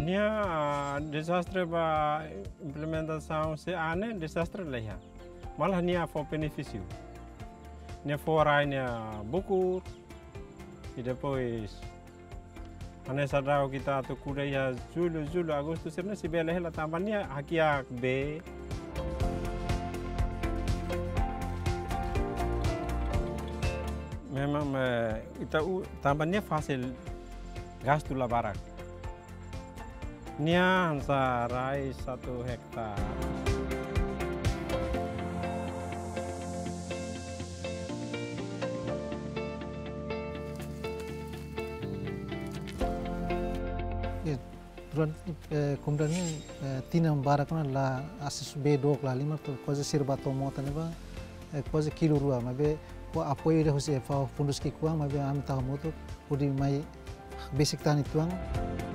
Nia desastre ba implementação se ane desastre leha. Malah nia for benefício. Nia for nia buku e depois ane sadau kita tu kuliah Julho Agustus ini si beleh la tambahnya hakiak B. Memang kita tambahnya fasil gas tu la barak. Nia hansa rai 1 hektar. Kemudian tinam barak la asis B2 la 5 tu coisa sirba tomota neba coisa kilo rua mabe ko apoio de hose fa fundus ki kuang mabe am ta moto pudi mai basic tani tuang